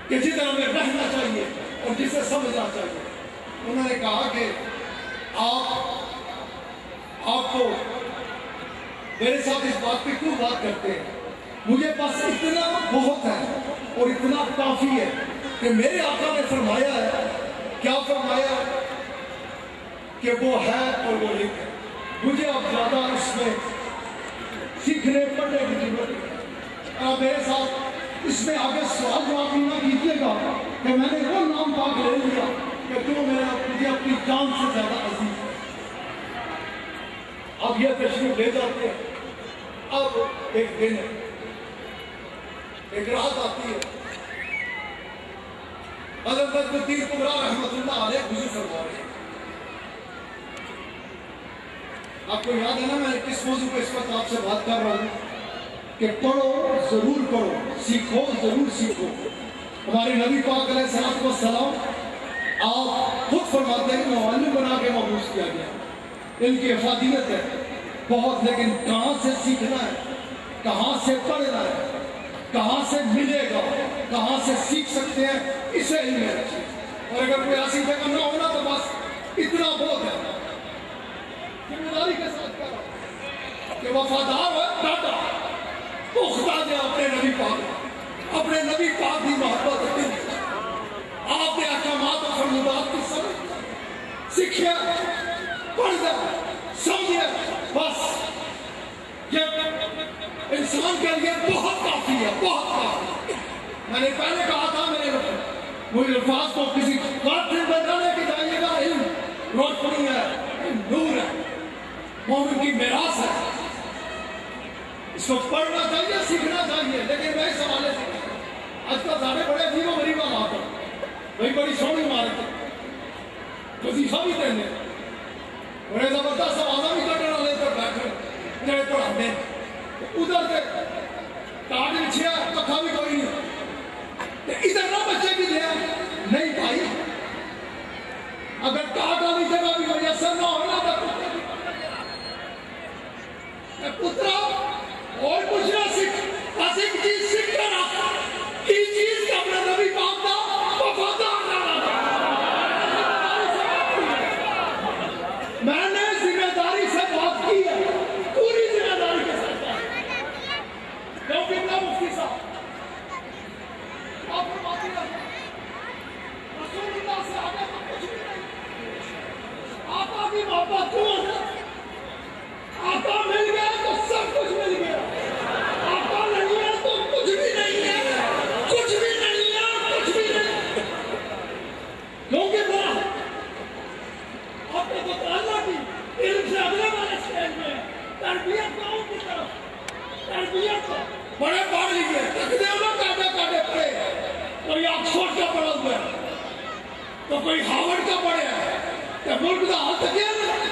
کہ جدھر ہمیں رہنا چاہیے اور جسے سمجھنا چاہیے. انہوں نے کہا کہ آپ کو میرے ساتھ اس بات پہ کیوں بات کرتے ہیں؟ مجھے بس اتنا بہت ہے اور اتنا کافی ہے کہ میرے آقا نے فرمایا ہے. کیا فرمایا ہے؟ کہ وہ ہے اور وہ ایک ہے. مجھے اب زیادہ اس میں سیکھنے پڑھنے کی ضرورت ہے. آپ میرے ساتھ اس میں آگے سوال جواب نہ کیجیے گا کہ میں نے وہ نام پاک لے لیا کہ جو مجھے اپنی جان سے زیادہ عزیز ہے. اب یہ تشریف لے جاتے ہیں. اب ایک دن ہے، ایک رات آتی ہے. حضرت نجم الدین کبریٰ رحمۃ اللہ علیہ وضو فرما رہے ہیں. آپ کو یاد ہے نا میں کس موضوع پہ اس وقت آپ سے بات کر رہا ہوں کہ پڑھو ضرور پڑھو، سیکھو ضرور سیکھو. ہمارے نبی پاک علیہ الصلوۃ والسلام آپ خود فرماتے ہیں کہ معلم بنا کے مبعوث کیا گیا. ان کی افادیت ہے بہت، لیکن کہاں سے سیکھنا ہے، کہاں سے پڑھنا ہے، کہاں سے ملے گا، کہاں سے سیکھ سکتے ہیں، اسے علم ہے. اور اگر کوئی ایسی جگہ نہ ہونا تو بس اتنا بہت ہے. ذمہ داری کے ساتھ کہہ رہا ہوں کہ وفادار ہو دادا پختہ دے اپنے نبی پاک، اپنے نبی پاک کی محبت ہے. آپ نے احکامات و فرمودات کی سمجھ سیکھے، پڑھ دے، سمجھے، بس یہ انسان کے لیے بہت کافی ہے، بہت کافی. میں نے پہلے کہا تھا مجھے الفاظ کو کسی بات سے بدلنے کے جائیے گا. علم روشنی ہے، نور ہے، مومن کی میراث ہے. اس کو پڑھنا چاہیے، سیکھنا چاہیے. لیکن میں اس حوالے سے آج کل سارے بڑے عجیب و غریب بات ہے. بھائی بڑی سونی عمارت ہے، وظیفہ بھی دینے بڑے زبردست آوازہ بھی کٹنے والے پر بیٹھے جڑے پڑھاتے ادھر سے کارڈ لکھیا کتھا بھی کوئی نہیں. ادھر نہ بچے بھی دیا نہیں بھائی. اگر کارڈ والی جگہ بھی میسر نہ ہونا تو پترا اور کچھ نہ سیکھ، بس ایک چیز سیکھ کر آتا کی چیز کا اپنا نبی پاک دا وفادار رہنا. میں نے ذمہ داری سے بات کی ہے، پوری ذمہ داری کے ساتھ بات. کیونکہ اتنا مفتی صاحب آپ فرماتی ہیں رسول اللہ سے آگے تو کچھ بھی نہیں. آقا کی محبت کیوں ہے؟ آقا مل گیا تو سب کچھ مل گیا. آقا نہیں ہے تو کچھ بھی نہیں ہے، کچھ بھی نہیں ہے، کچھ بھی نہیں. کیونکہ بڑا آپ نے مطالعہ کی علم سے اگلے والے اسٹیج میں تربیت گاؤں کی طرف تربیت بڑے پڑھ لیجیے تک دے انہوں کاٹے کاٹے پڑے. کوئی آکسفورڈ کا پڑھا ہوا ہے تو کوئی ہارورڈ کا پڑھے ہے کہ ملک کا حال تک کیا نہیں.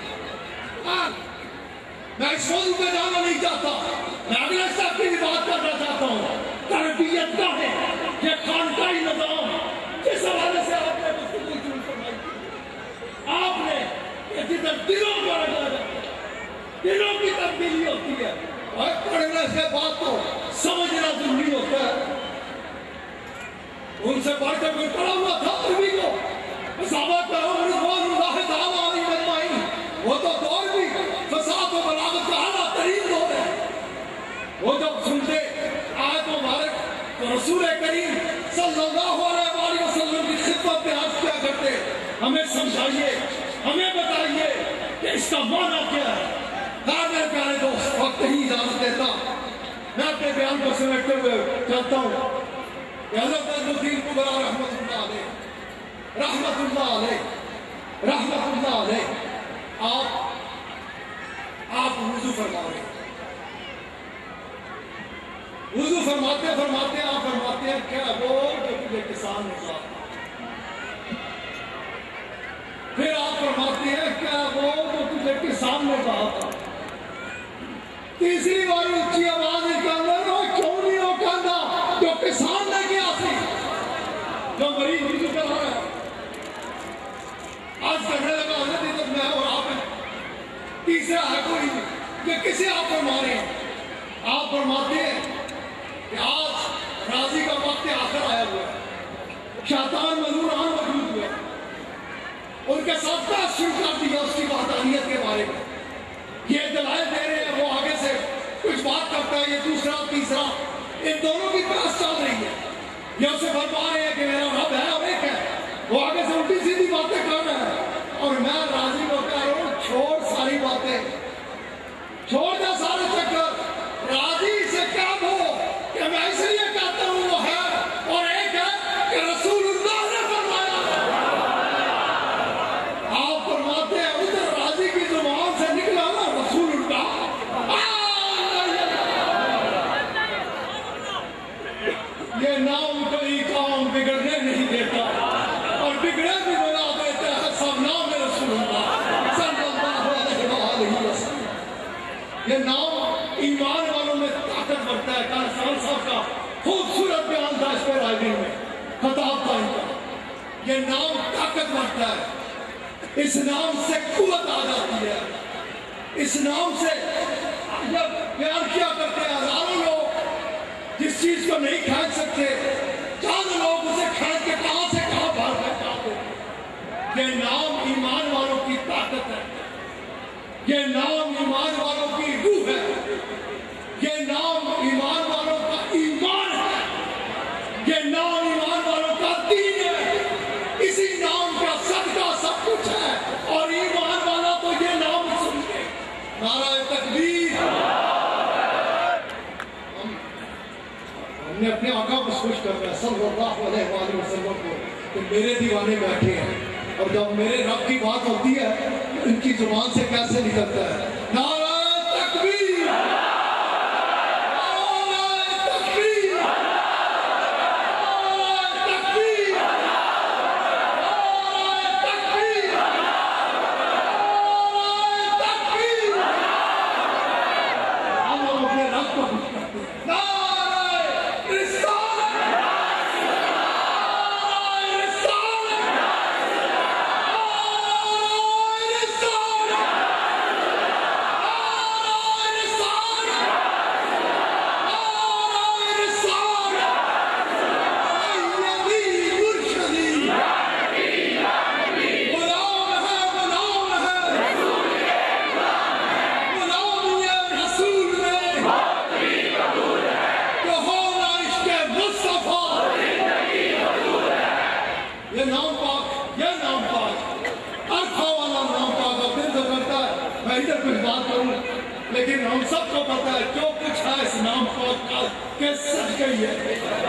میں اس موضوع پہ جانا نہیں چاہتا. میں اگلے سب کی بھی بات کرنا چاہتا ہوں. تربیت کا ہے یہ خانقاہی نظام جس حوالے سے آپ نے گفتگو شروع فرمائی تھی. آپ نے کہ جدھر دلوں کو رکھا جاتا ہے، دلوں کی تبدیلی ہوتی ہے. اور پڑھنے سے بات کو سمجھنا ضروری ہوتا ہے. ان سے پڑھ کر کوئی پڑھا ہوا تھا عربی کو صحابہ کرو رضوان اللہ تعالیٰ علیہ اجمعین. وہ تو دور بھی فساد و بلاغت کا اعلیٰ ترین دور ہے. وہ جب سنتے آیت مبارک تو رسول کریم صلی اللہ علیہ وآلہ وسلم کی خدمت میں عرض کیا کرتے ہمیں سمجھائیے، ہمیں بتائیے کہ اس کا معنی کیا ہے. میرے پیارے دوست وقت ہی اجازت دیتا میں اپنے بیان کو سمیٹتے ہوئے چلتا ہوں. حضرت نجم الدین کبریٰ رحمۃ اللہ علیہ، رحمۃ اللہ علیہ، رحمۃ اللہ علیہ آپ وضو فرما رہے ہیں. وضو فرماتے فرماتے آپ فرماتے ہیں کیا وہ جو تجھے کسان نے کہا. پھر آپ فرماتے ہیں کیا وہ جو تجھے کسان نے کہا تھا. تیسری باری اچھی آواز نکالنا وہ کیوں نہیں ہو کہنا جو کسان نے کیا سی جو مریض وضو کر رہا ہے. آج کرنے لگا حضرت عزت میں اور آپ ہیں. تیسرا ہے کوئی کہ کسے آپ فرما رہے ہیں. آپ فرماتے ہیں کہ آج راضی کا وقت آخر آیا ہوا ہے. شروع کر دیا اس کی وحدانیت کے بارے میں. یہ دلائل دے رہے ہیں, وہ آگے سے کچھ بات کرتا ہے, یہ دوسرا تیسرا, ان دونوں کی بحث چل رہی ہے. یہ اسے فرما رہے ہیں کہ میرا رب ہے اور ایک ہے, وہ آگے سے الٹی سیدھی باتیں کر رہے ہیں, اور میں راضی کو کہہ رہا ہوں چھوڑ ساری باتیں, چھوڑ دے سارے چکر, راضی سے کہہ دو کہ میں اس لیے کہتا ہوں وہ ہے اور ایک ہے کہ رسول اللہ نے فرمایا. آپ فرماتے ہیں ادھر راضی کی زبان سے نکلا نا رسول اللہ, یہ نام کوئی کام بگڑنے نہیں دیتا, اور بگڑے بھی بنا دیتے ہیں سب نام رسول اللہ صلی اللہ علیہ وسلم. یہ نام ایمان والوں میں طاقت بڑھتا ہے. کارسان صاحب کا خوبصورت بیان تھا اس پہ رائبین میں, خطاب تھا ان کا. یہ نام طاقت بڑھتا ہے, اس نام سے قوت آ جاتی ہے. اس نام سے جب بیان کیا کرتے ہیں ہزاروں لوگ جس چیز کو نہیں کھینچ سکتے, چند لوگ اسے کھینچ کے کہاں سے کہاں بھر پہنچاتے. یہ نام ایمان والوں کی طاقت ہے, یہ نام ایمان والوں کی روح ہے, یہ نام ایمان والوں کا ایمان ہے, یہ نام ایمان والوں کا دین ہے. اسی نام کا صدقہ سب کچھ ہے, اور ایمان والا تو یہ نام سن کے نعرہ تکبیر. ہم نے اپنے آقا کو خوش کرنا ہے صلی اللہ علیہ وآلہ وسلم کو کہ میرے دیوانے بیٹھے ہیں, اور جب میرے رب کی بات ہوتی ہے ان کی زبان سے کیسے نکلتا ہے نعرہ تکبیر, نعرہ تکبیر, نعرہ تکبیر, نعرہ تکبیر, نعرہ تکبیر. ہم اپنے رب کو خوش کرتے ہیں. نعرہ رسالت, نعرہ رسالت, لیکن ہم سب کو پتا ہے جو کچھ ہے اس نام پاک کا کہ سچ گئی ہے.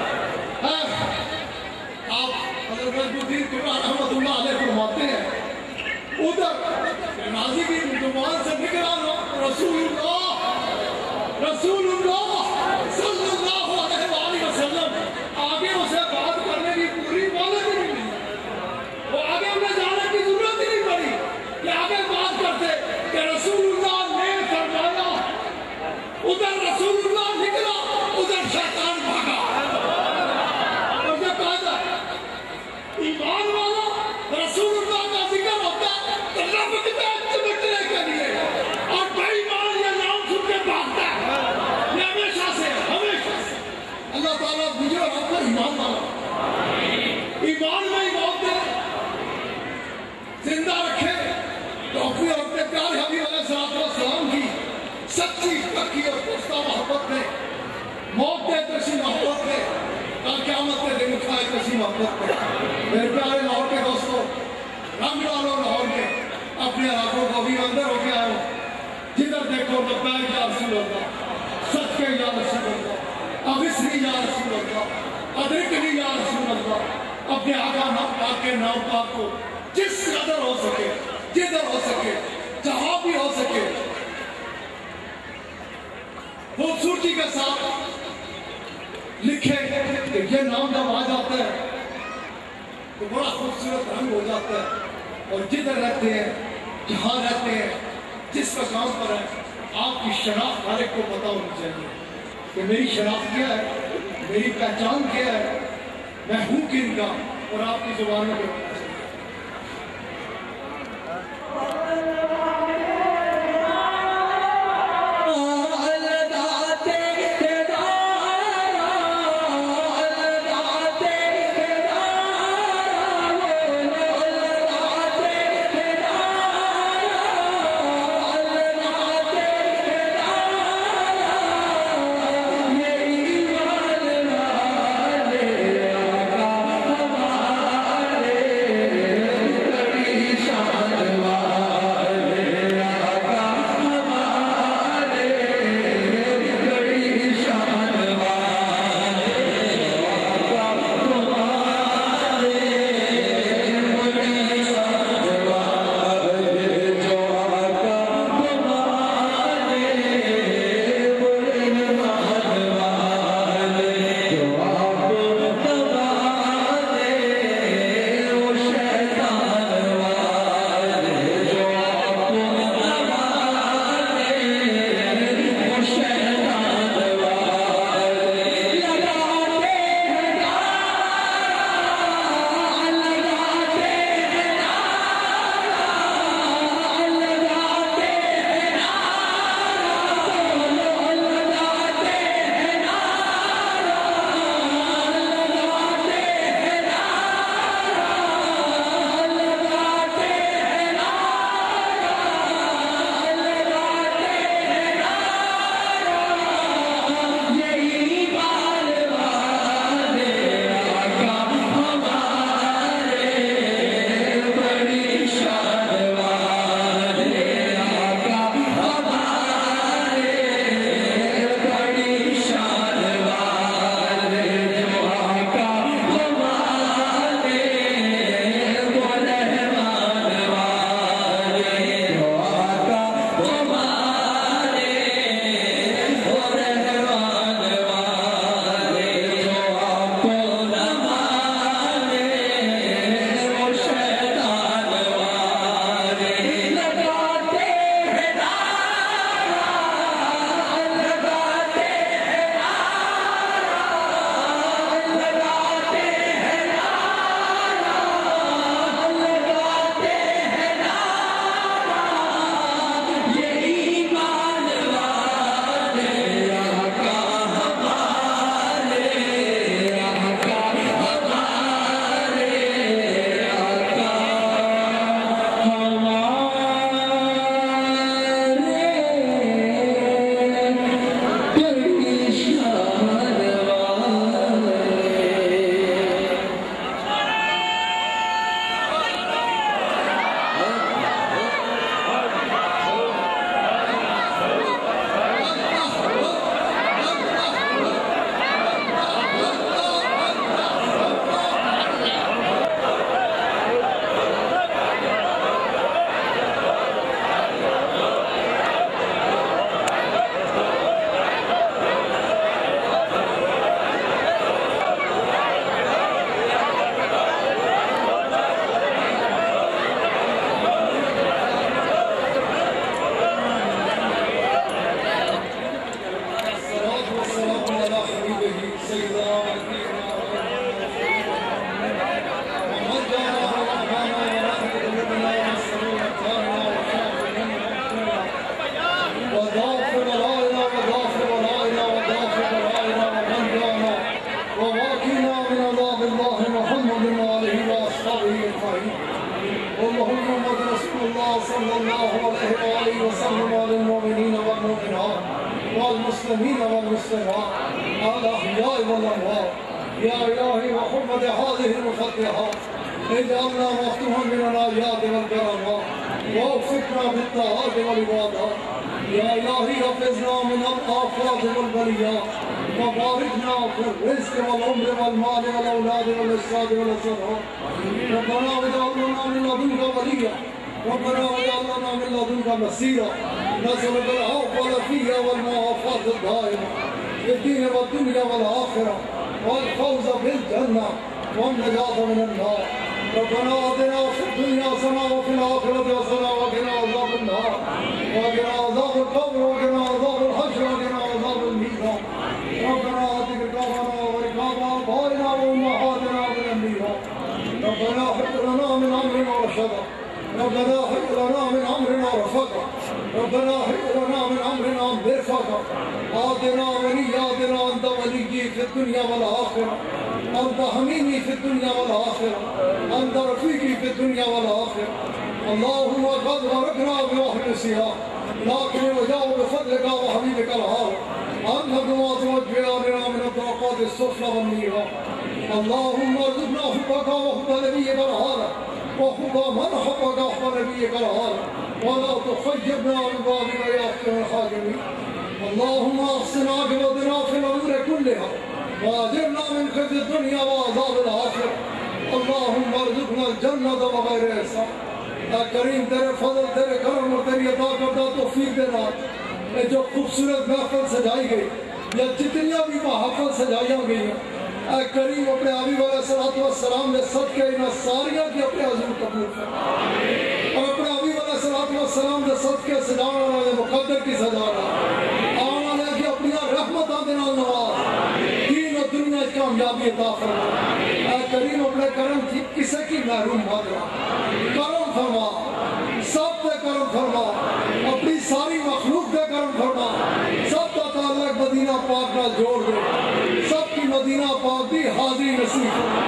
آپ حضرت الدین کبرا رحمۃ اللہ علیہ فرماتے ہیں ادھر نازی کی زبان سے نکلا رسول اللہ صلی اللہ علیہ وآلہ وسلم, آگے اسے بات کرنے کی پوری مہلت ہی نہیں ملی, وہ آگے انہیں جانے کی ضرورت ہی نہیں پڑی کہ آگے بات کرتے کہ رسول اللہ نے فرمایا. ادھر رسول اللہ نکلا, ادھر شیطان بھاگا. اور یہ قاعدہ ایمان والا رسول اللہ کا ذکر ہوتا ہے تو رب کی طرف چمٹنے کے لیے, اور بے ایمان یہ نام سن کے بھاگتا ہے. یہ ہمیشہ سے اللہ تعالیٰ مجھے اور آپ کو ایمان والا ایمان میں ہی موت دے, زندہ رکھے. تو اپنے اور اپنے پیارے حبیب علیہ السلام کی سچی پکی اور پختہ محبت میں موت دے کسی محبت میں, کل قیامت کے دن اٹھائے کسی محبت میں. میرے پیارے لاہور کے دوستوں, رنگ ڈالو لاہور میں اپنے علاقوں کو بھی اندر ہو کے آئے, جدھر دیکھو لبیک یا رسول اللہ, صدقے یا رسول اللہ, اغثنی یا رسول اللہ, ادرکنی یا رسول اللہ. اپنے آقا نام پاک کے نام پاک کو جس قدر ہو سکے, جدھر ہو سکے, جہاں بھی ہو سکے, خوبصورتی کے ساتھ لکھے کہ یہ نام جب آ جاتا ہے تو بڑا خوبصورت رنگ ہو جاتا ہے. اور جدھر رہتے ہیں, جہاں رہتے ہیں, جس مقام پر ہے, آپ کی شناخت ہر ایک کو پتا ہونی چاہیے کہ میری شناخت کیا ہے, میری پہچان کیا ہے, میں ہوں کن کا, اور آپ کی زبانوں کو الله وآله وسلم على المؤمنين والمؤمنات والمسلمين والمسلمات الأحياء والأموات يا إلهي وحرمة هذه المفتحات اجعلنا مفتوحا من الآيات والكرامات ووفقنا بالطاعات والعبادات يا إلهي حفظنا من الآفات والبليات وباركنا في الرزق والعمر والمال والأولاد والأجساد والأسرار ربنا واجعل لنا من لدنك وليا ربنا واجعل لنا من لدنك نصيرا نسألك العفو والعافية والمعافاة الدائمة في الدين والدنيا والآخرة والفوز بالجنة والنجاة من النار ربنا آتنا في الدنيا حسنة وفي الآخرة حسنة وقنا عذاب النار وقنا عذاب القبر وقنا عذاب الحشر وقنا عذاب الميزان ربنا آتك رقابنا ورقاب آبائنا وأمهاتنا من النيران ربنا هب لنا من أمرنا رشدا ربنا هب لنا من أمرنا رفقا ربنا هب لنا من أمرنا مرفقا آتنا ولياتنا أنت وليي في الدنيا والآخرة أنت حميمي في الدنيا والآخرة أنت رفيقي في الدنيا والآخرة اللهم قد باركنا بواحد السياح لكن وجاء بفضلك وحبيبك العار أنك ما توجه لنا من الطاقات السفلى والنيران اللهم ارزقنا حبك وحب نبيك العار وحب من حبك وحب نبيك العار ولا تخيبنا ببابك يا أحكم الحاكمين اللهم أحسن عاقبتنا في الأمور كلها وأجرنا من خزي الدنيا وعذاب الآخرة اللهم ارزقنا الجنة بغير حساب اے کریم تیرے فضل تیرے کرم اور تیری عطا کردہ توفیق دینا جو خوبصورت محفل سجائی گئی یا جتنیاں بھی محفل سجائیاں گئی ہیں اے کریم اپنے حبیب علیہ السلام نے صدقے ان ساریاں کی اپنے حضور قبول فرما اور اپنے حبیب علیہ السلام نے صدقے سجانا والے مقدر کی سجانا آنا لے کے اپنی رحمتاں دینا نواز دین و دنیا کی کامیابی عطا فرما اے کریم اپنے کرم کی کسے کی محروم مت رہا کرم فرما سب پہ کرم فرما اپنی ساری مخلوق پہ کرم فرما سب کا تعلق مدینہ پاک نہ جوڑ دے سب کی مدینہ پاک بھی حاضری نصیب فرما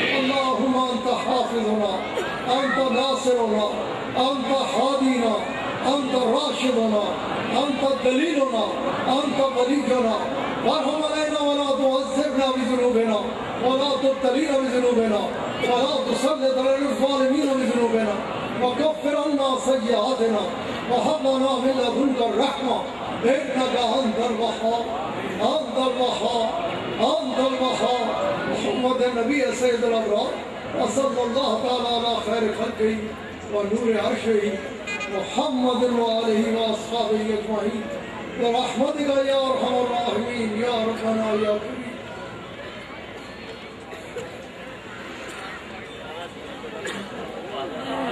اللہم انت حافظنا انت ناصرنا انت حادینا انت راشدنا انت دلیلنا انت ولینا وارحم علینا ولا تعذبنا بذنوبنا ولا تبتلينا بذنوبنا ولا تسلط علينا الظالمين بذنوبنا وكفر عنا سيئاتنا وهب لنا من لدنك الرحمة إنك أنت الوهاب أنت الوهاب أنت الوهاب محمد النبي سيد الأبرار وصلى الله تعالى على خير خلقه ونور عرشه محمد وآله وأصحابه أجمعين برحمتك يا أرحم الراحمين يا ربنا يا كريم